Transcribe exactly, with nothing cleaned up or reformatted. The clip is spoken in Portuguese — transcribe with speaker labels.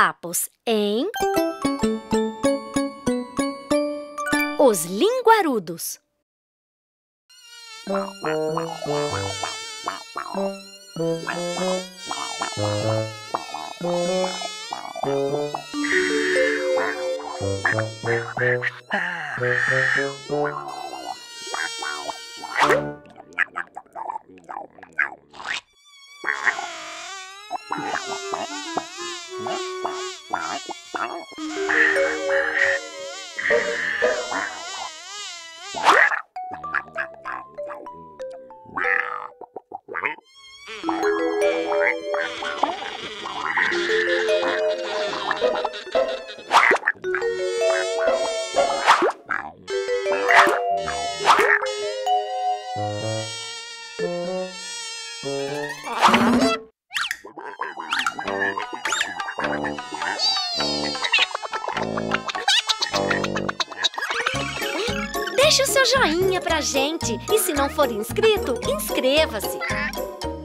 Speaker 1: sapos em Os Linguarudos. Deixe o seu joinha pra gente e, se não for inscrito, inscreva-se!